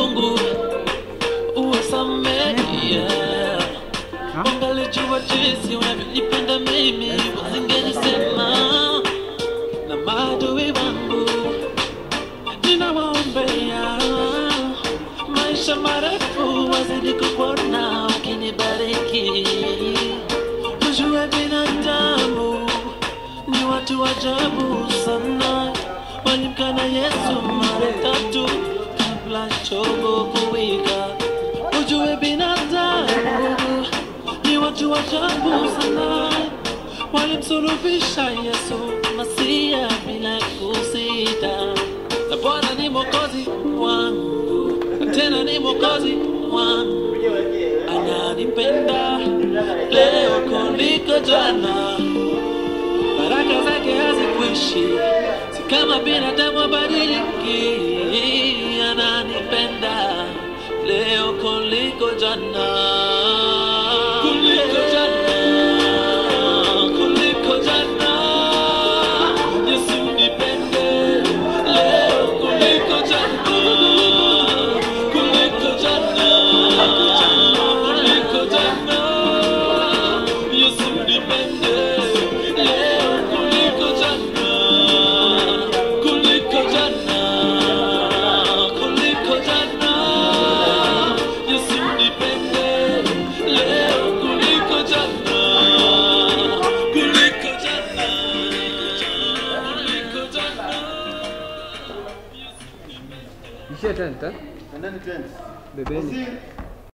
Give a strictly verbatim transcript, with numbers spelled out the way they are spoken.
Mungu uwasamehe. Wangalijua jinsi unavyonipenda mimi, wasingenisema. Na maadui wangu ninawaombea maisha marefu, wazidi kupona ukinibariki. Ujue binadamu ni watu ajabu sana, walimkana Yesu mara tatu kabla chombo kuwika. Ujue binadamu ni watu ajabu sana, walimsulubisha Yesu Masia bila kusita. Na Bwana ni Mwokozi wangu, tena ni Mwokozi wangu, ananipenda leo kuliko jana. Baraka zake hazikwishi, si kama binadamu abadiliki. Ananipenda leo kuliko jana, kuliko jana, kuliko jana. Yesu nipende leo kuliko jana, kuliko jana, kuliko jana. Yesu nipende leo kuliko jana, kuliko jana, kuliko jana. Yesu nipende leo kuliko jana, kuliko jana, kuliko jana. Ishe tenta? Nani tena? Bebeni.